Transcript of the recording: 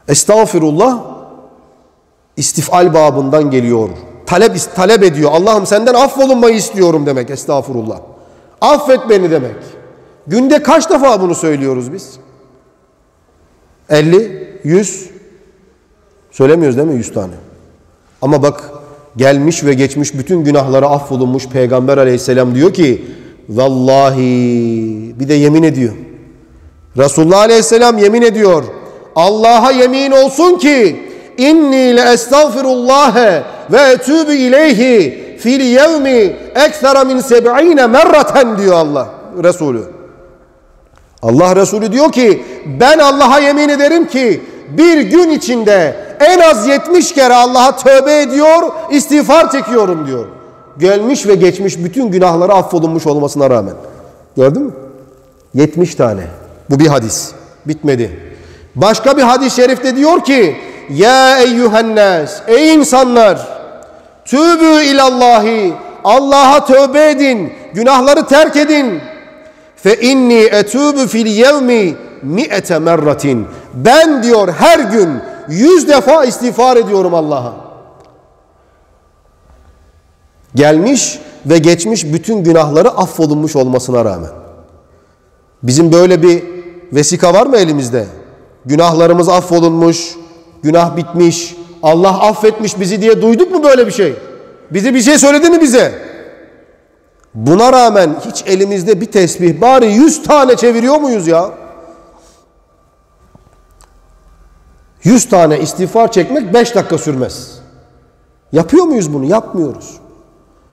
Estağfirullah istifal babından geliyor. Talep ediyor. Allah'ım senden affolunmayı istiyorum demek estağfurullah. Affet beni demek. Günde kaç defa bunu söylüyoruz biz? 50, 100 söylemiyoruz değil mi 100 tane? Ama bak gelmiş ve geçmiş bütün günahları affolunmuş Peygamber aleyhisselam diyor ki vallahi bir de yemin ediyor. Resulullah aleyhisselam yemin ediyor. Allah'a yemin olsun ki inni le estağfirullâhe ve etûbü ileyhi fil yevmi ekthera min 70 merraten diyor Allah Resulü. Allah Resulü diyor ki ben Allah'a yemin ederim ki bir gün içinde en az 70 kere Allah'a tövbe ediyor, istiğfar çekiyorum diyor. Gelmiş ve geçmiş bütün günahları affolunmuş olmasına rağmen. Gördün mü? 70 tane. Bu bir hadis. Bitmedi. Başka bir hadis-i şerifte diyor ki ya eyyühennâs, ey insanlar, tübü ilallahi, Allah'a tövbe edin, günahları terk edin. Fe inni etûbü fil yevmi mi'ete merratin. Ben diyor her gün 100 defa istiğfar ediyorum Allah'a. Gelmiş ve geçmiş bütün günahları affolunmuş olmasına rağmen. Bizim böyle bir vesika var mı elimizde? Günahlarımız affolunmuş, günah bitmiş, Allah affetmiş bizi diye duyduk mu böyle bir şey? Bizi bir şey söyledi mi bize? Buna rağmen hiç elimizde bir tesbih bari 100 tane çeviriyor muyuz ya? 100 tane istiğfar çekmek 5 dakika sürmez. Yapıyor muyuz bunu? Yapmıyoruz.